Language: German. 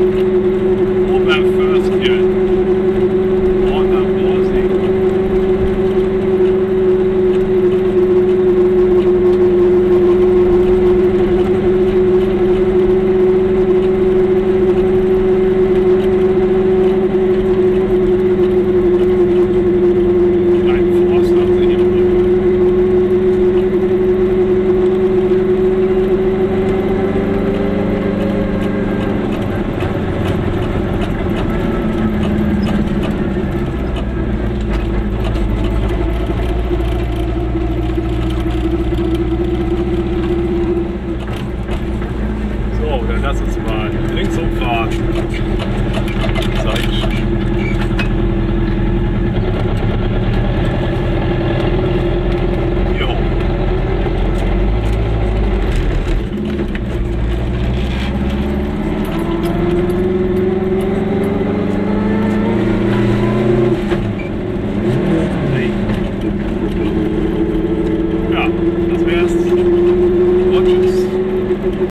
Oberförstchen. Obermorsing. Kleinen Forst haben sie hier unten. So, dann lass uns mal links umfahren. Zeig ich. Jo. Hey.